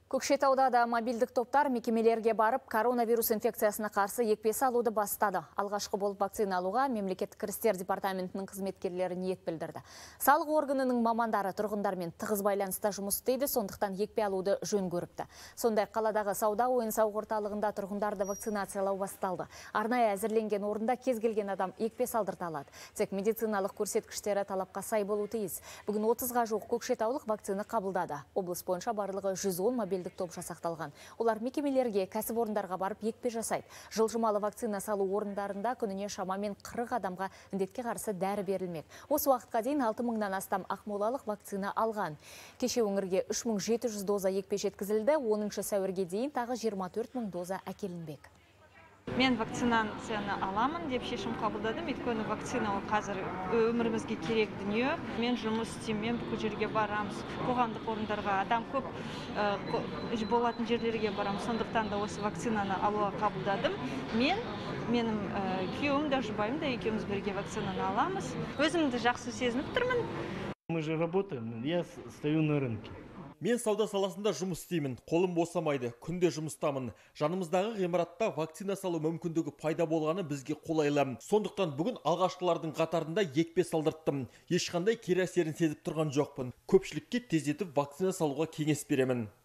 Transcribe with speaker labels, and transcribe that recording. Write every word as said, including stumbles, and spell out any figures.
Speaker 1: Көкшетауда да мобилдік топтар мекемелерге барып, коронавирус инфекциясына қарсы екпе салуды бастады. Алғашқы болып вакцина алуға мемлекеттік кірістер департаментінің қызметкерлері ниет білдірді. Салық органының мамандары тұрғындармен тығыз байланыста жұмыс істейді, сондықтан екпе алуды жөн көріпті. Сондай қаладағы сауда ойын-сауық орталығында тұрғындарды вакцинациялау басталды. Арнайы әзірленген орында кез келген адам екпе салдырта алады. Тек медициналық көрсеткіштері талапқа сай болуы тиіс. Бүгін отызға жуық көкшетаулық вакцина қабылдады. Облыс бойынша барлығы жүз он мобилдік топ жасақталған. Олар мекемелерге, кәсіпорындарға барып екпе жасайды. Жылжымалы вакцина салу орындарында күніне шамамен қырық адамға індетке қарсы дәрі берілмек. Осы уақытқа дейін алты мыңнан астам ақмолалық вакцина алған. Кеше өңірге үш мың жеті жүз доза екпе жеткізілді, оныншы сәуірге дейін тағы жиырма төрт мың доза әкелінбек.
Speaker 2: Мен вакцинацияны аламын деп шешім қабылдадым. Өйткені вакцина ол қазір өмірімізге керек дүние. Мен жұмыс істеймін, бүкіл жерге барамыз, қоғамдық орындарға, адам көп болатын жерлерге барамыз. Сондықтан да осы вакцинаны алуға қабылдадым. Мен, менің күйеуім де, жұбайым да екеуміз бірге вакцинаны аламыз. Өзімді жақсы сезініп тұрмын.
Speaker 3: Мы же работаем, я стою на рынке.
Speaker 4: Мен сауда саласында жұмыс істеймін, қолым босамайды, күнде жұмыстамын. Жанымыздағы ғимаратта вакцина салу мүмкіндігі пайда болғаны бізге қолайлы. Сондықтан бүгін алғашқылардың қатарында екпе салдырттым. Ешқандай кері әсерін сезіп тұрған жоқпын. Көпшілікке тездетіп вакцина салуға кеңес беремін.